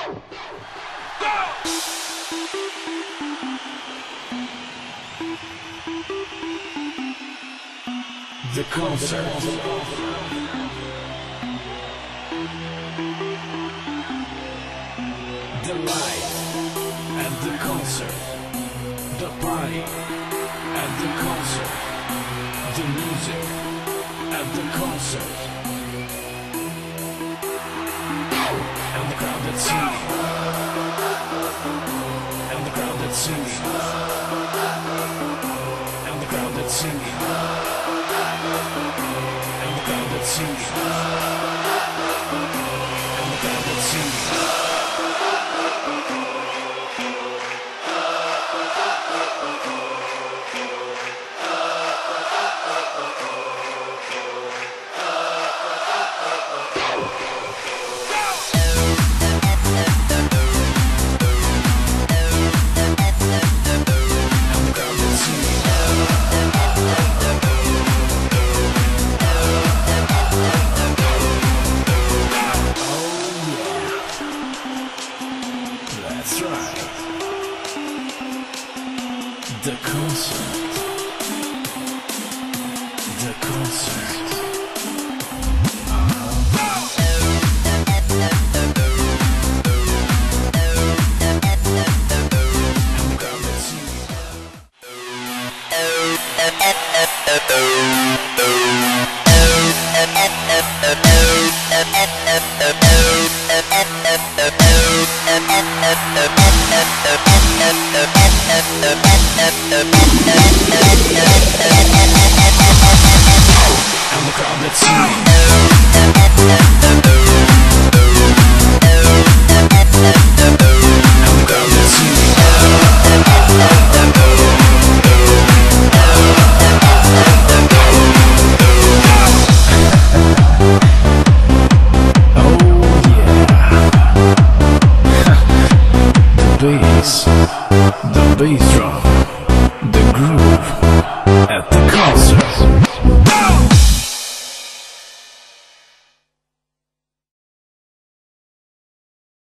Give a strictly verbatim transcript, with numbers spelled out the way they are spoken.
The concert. The life at the concert. The party at the concert. The music at the concert. And the crowd that's singing. And the crowd that's singing. And the crowd that's singing. And the crowd that's singing. And the crowd that's singing. That's right. The concert. The concert. And the crowd that's singing. And the crowd that's singing. Oh yeah. The bass, the bass drum, the groove at the concert.